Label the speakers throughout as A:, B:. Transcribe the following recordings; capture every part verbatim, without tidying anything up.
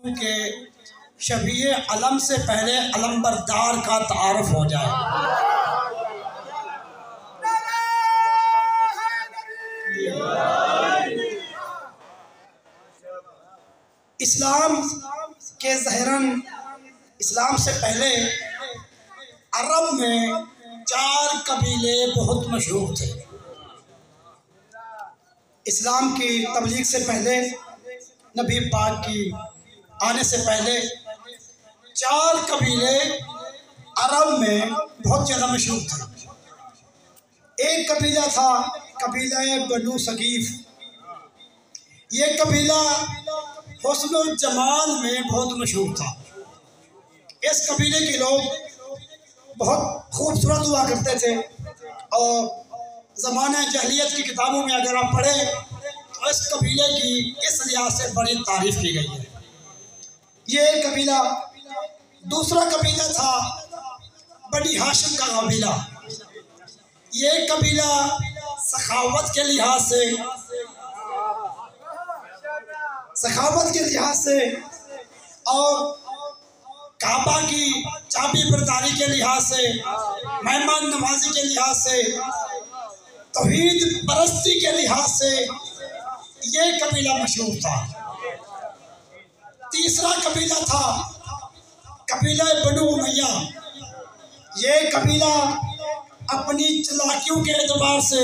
A: के शबीए अलम से पहले अलम्बरदार का तारुफ हो जाए। इस्लाम के ज़हरन इस्लाम से पहले अरब में चार कबीले बहुत मशहूर थे। इस्लाम की तबलीग से पहले, नबी पाक की आने से पहले चार कबीले अरब में बहुत ज़्यादा मशहूर थे। एक कबीला था कबीला बनु सकीफ। ये कबीला हुस्न और जमाल में बहुत मशहूर था। इस कबीले के लोग बहुत खूबसूरत हुआ करते थे और ज़माने जहलियत की किताबों में अगर आप पढ़ें तो इस कबीले की इस लिहाज से बड़ी तारीफ की गई है। ये एक कबीला। दूसरा कबीला था बनी हाशिम का कबीला। ये कबीला सखावत के लिहाज से सखावत के लिहाज से और काबा की चाबी बरदारी के लिहाज से, मेहमान नवाजी के लिहाज से, तौहीद परस्ती के लिहाज से ये कबीला मशहूर था। तीसरा कबीला था कबीला बनु उमैया। ये कबीला अपनी चालाकियों के एतबार से,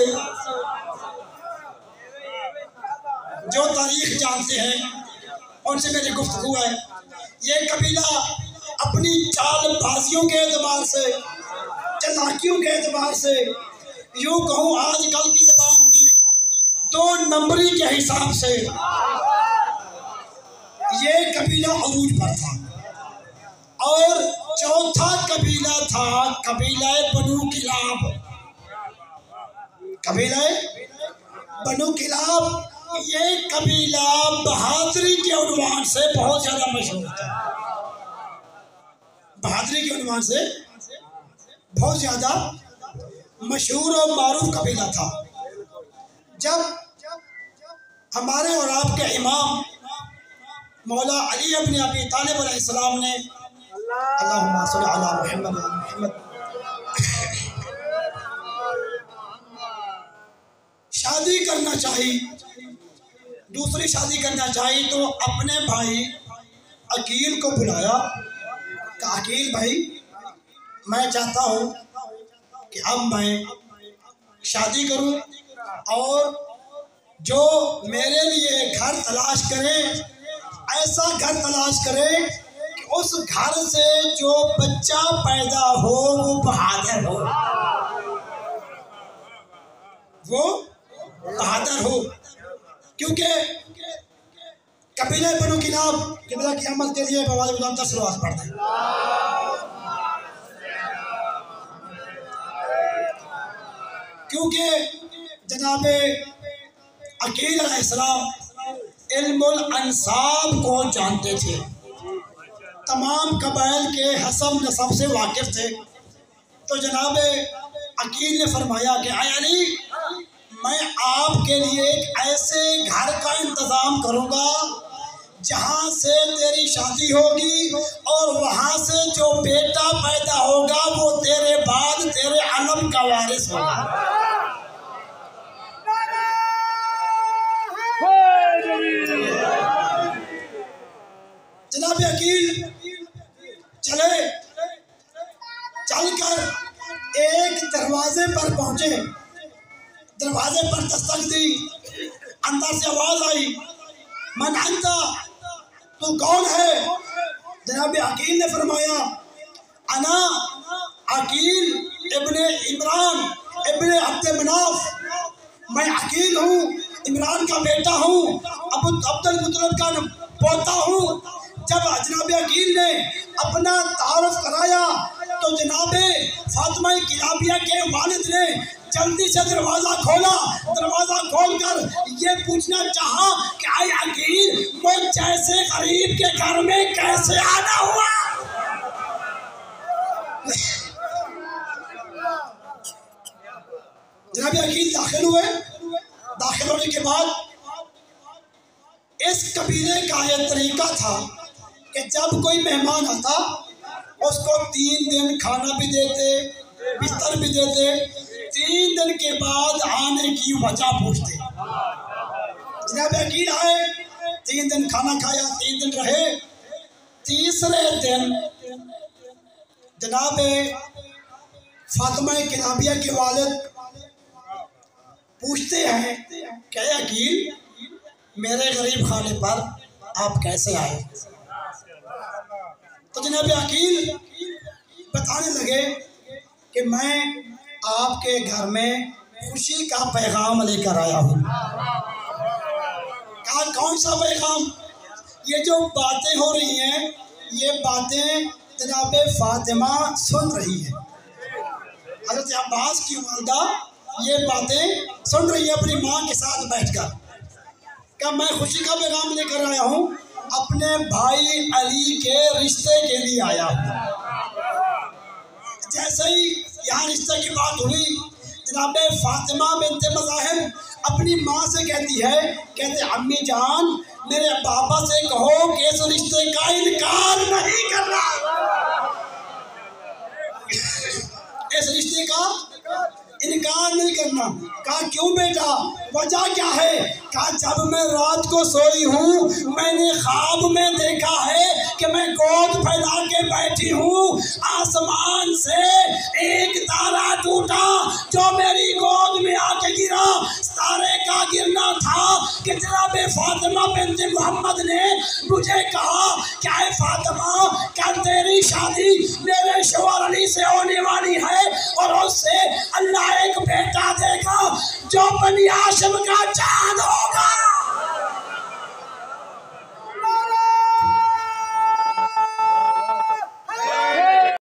A: जो तारीख जानते हैं उनसे मेरी गुफ्तगू है, ये कबीला अपनी चालबाजियों के एतबार से, चालाकियों के एतबार से, यूँ कहूँ आजकल की ज़बान में दो नंबरी के हिसाब से ये कबीला अरूज पर था। और चौथा कबीला था कबीला बनु किलाब। कबीला बनु किलाब ये कबीला बहादुरी के उन्वान से बहुत ज़्यादा मशहूर था। बहादुरी के उन्वान से बहुत ज़्यादा मशहूर और मारूफ कबीला था। जब हमारे और आपके इमाम मौला अली इब्न अबी तालिब अलैहिस्सलाम ने अल्लाहुम्मा सल्ली अला मुहम्मद व मुहम्मद शादी करना चाहिए, दूसरी शादी करना चाहिए, तो अपने भाई अकील को बुलाया कि अकील भाई, मैं चाहता हूँ कि अब मैं शादी करूं और जो मेरे लिए घर तलाश करे, ऐसा घर तलाश करे कि उस घर से जो बच्चा पैदा हो वो बहादुर हो, वो बहादुर हो। क्योंकि कबीला बनु किलाब कबीला की अमल के लिए बवाल बुलंद शुरुआत पढ़ते हैं। क्योंकि जनाबे अकील अलैहिस्सलाम इल्मुल अंसाब को जानते थे, तमाम कबाइल के हसब नसब से वाकिफ थे। तो जनाबे अकील ने फरमाया कि आय अली, मैं आपके लिए एक ऐसे घर का इंतज़ाम करूँगा जहाँ से तेरी शादी होगी और वहाँ से जो बेटा पैदा होगा वो तेरे बाद तेरे अलम का वारिस होगा। जनाब अकील चले, चलकर एक दरवाजे पर पहुंचे। दरवाजे पर दस्तक दी, अंदर से आवाज आई, मन अंता, तू कौन है? जनाब अकील ने फरमाया, अना अकील इब्ने इमरान इब्ने अब्द मनाफ, मैं अकील हूँ, इमरान का बेटा हूँ, अबू अब्दुल मुत्तलिब का पोता हूँ। जब जनाब अकील ने अपना तारुफ कराया तो जनाबे फातिमा किलाबिया के वालिद ने जल्दी से दरवाज़ा खोला। दरवाज़ा खोलकर ये पूछना चाहा कि आए अकील, वो जैसे गरीब के घर में कैसे आना हुआ? जनाब अकील दाखिल हुए। दाखिल होने के बाद इस कबीले का यह तरीका था कि जब कोई मेहमान आता उसको तीन दिन खाना भी देते, बिस्तर भी देते, तीन दिन के बाद आने की वजह पूछते। जनाब यकीन आए, तीन दिन खाना खाया, तीन दिन रहे, तीसरे दिन जनाब फातिमा किनाबिया के वालिद पूछते हैं क्या यकीन मेरे गरीब खाने पर आप कैसे आए? तो जनाब यकीन बताने लगे कि मैं आपके घर में खुशी का पैगाम लेकर आया हूँ। कहा कौन सा पैगाम? ये जो बातें हो रही हैं ये बातें जनाब फातिमा सुन रही है। हज़रत अब्बास की वालिदा ये बातें सुन रही है अपनी माँ के साथ बैठकर। क्या मैं खुशी का पैगाम लेकर आया हूँ, अपने भाई अली के रिश्ते के लिए आया हूँ। जैसे ही यहाँ रिश्ते की बात हुई, जनाब फातिमा बिन्त मज़ाहिब अपनी माँ से कहती है, कहते अम्मी जान मेरे पापा से कहो कि इस रिश्ते का इनकार नहीं करना, इस रिश्ते का इनकार नहीं करना। कहा क्यों बेटा, वजह क्या है? कहा जब मैं रात को सोई हूँ मैंने ख्वाब में देखा है कि मैं गोद फैला के बैठी हूँ, आसमान से एक तारा टूटा जो मेरी गोद में आके गिरा। तारे का गिरना था कि जनाब फातिमा बिन्त मोहम्मद ने मुझे कहा क्या है फातिमा, क्या तेरी शादी मेरे शौहर अली से होने वाली है और उससे अल्लाह एक बेटा देगा जो बनी हाशिम का चांद होगा।